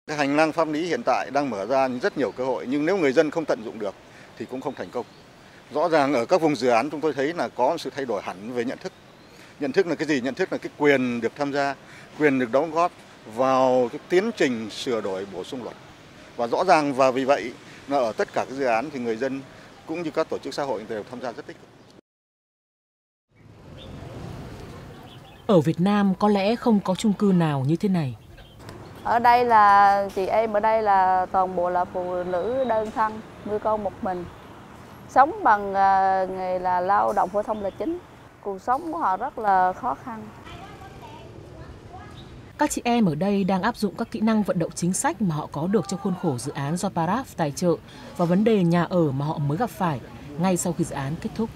Cái hành lang pháp lý hiện tại đang mở ra rất nhiều cơ hội, nhưng nếu người dân không tận dụng được thì cũng không thành công. Rõ ràng ở các vùng dự án chúng tôi thấy là có sự thay đổi hẳn về nhận thức. Nhận thức là cái gì? Nhận thức là cái quyền được tham gia, quyền được đóng góp vào cái tiến trình sửa đổi bổ sung luật. Và rõ ràng và vì vậy là ở tất cả các dự án thì người dân cũng như các tổ chức xã hội đều tham gia rất tích cực. Ở Việt Nam có lẽ không có chung cư nào như thế này. Ở đây là chị em ở đây là toàn bộ là phụ nữ đơn thân, nuôi con một mình. Sống bằng nghề là lao động phổ thông là chính. Cuộc sống của họ rất là khó khăn. Các chị em ở đây đang áp dụng các kỹ năng vận động chính sách mà họ có được trong khuôn khổ dự án do Paraf tài trợ và vấn đề nhà ở mà họ mới gặp phải ngay sau khi dự án kết thúc.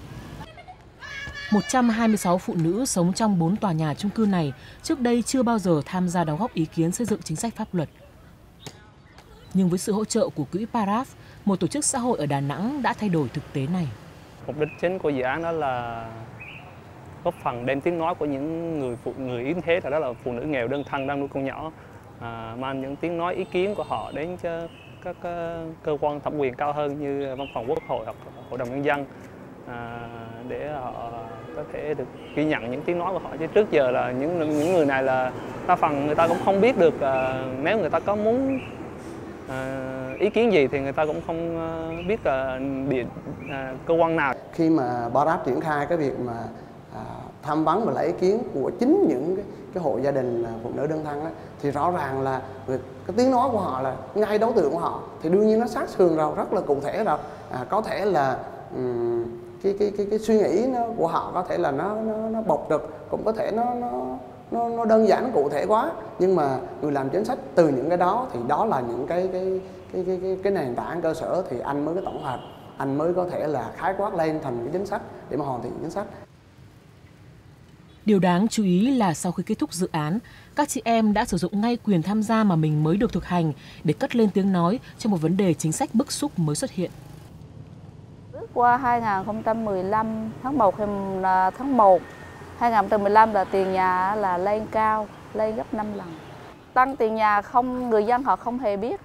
126 phụ nữ sống trong 4 tòa nhà chung cư này trước đây chưa bao giờ tham gia đóng góp ý kiến xây dựng chính sách pháp luật. Nhưng với sự hỗ trợ của quỹ Paraf, một tổ chức xã hội ở Đà Nẵng đã thay đổi thực tế này. Mục đích chính của dự án đó là góp phần đem tiếng nói của những người yếu thế, đó là phụ nữ nghèo đơn thân đang nuôi con nhỏ, mang những tiếng nói ý kiến của họ đến cho các cơ quan thẩm quyền cao hơn như văn phòng Quốc hội hoặc Hội đồng Nhân dân, để họ có thể được ghi nhận những tiếng nói của họ. Chứ trước giờ là những người này là đa phần người ta cũng không biết được, nếu người ta có muốn ý kiến gì thì người ta cũng không biết cơ quan nào. Khi mà Paraf triển khai cái việc mà tham vấn và lấy ý kiến của chính những cái hộ gia đình phụ nữ đơn thân đó, thì rõ ràng là cái tiếng nói của họ là ngay đối tượng của họ thì đương nhiên nó sát sườn rồi, rất là cụ thể rồi. Có thể là cái suy nghĩ của họ có thể là nó bộc trực, cũng có thể nó đơn giản cụ thể quá, nhưng mà người làm chính sách từ những cái đó thì đó là những cái nền tảng cơ sở thì anh mới có tổng hợp, anh mới có thể là khái quát lên thành cái chính sách để mà hoàn thiện chính sách. Điều đáng chú ý là sau khi kết thúc dự án, các chị em đã sử dụng ngay quyền tham gia mà mình mới được thực hành để cất lên tiếng nói trong một vấn đề chính sách bức xúc mới xuất hiện. Qua 2015 tháng 1 2015 là tiền nhà là lên cao, lên gấp 5 lần. Tăng tiền nhà người dân họ không hề biết.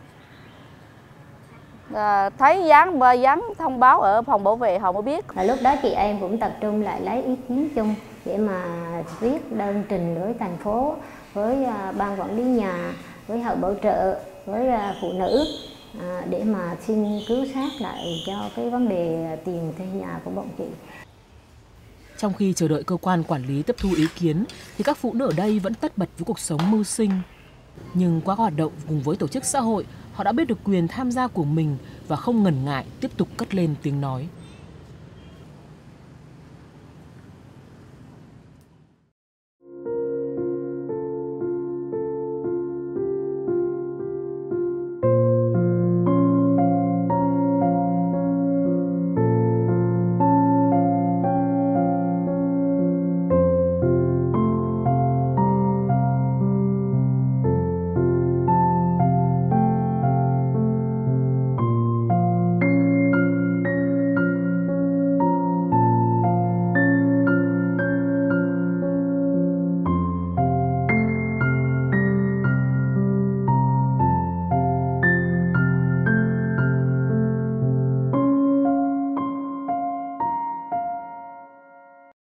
Thấy dán thông báo ở phòng bảo vệ họ mới biết. Lúc đó chị em cũng tập trung lại lấy ý kiến chung để mà viết đơn trình với thành phố, với ban quản lý nhà, với hội bảo trợ, với phụ nữ để mà xin cứu sát lại cho cái vấn đề tiền thuê nhà của bọn chị. Trong khi chờ đợi cơ quan quản lý tiếp thu ý kiến, thì các phụ nữ ở đây vẫn tất bật với cuộc sống mưu sinh. Nhưng qua các hoạt động cùng với tổ chức xã hội, họ đã biết được quyền tham gia của mình và không ngần ngại tiếp tục cất lên tiếng nói.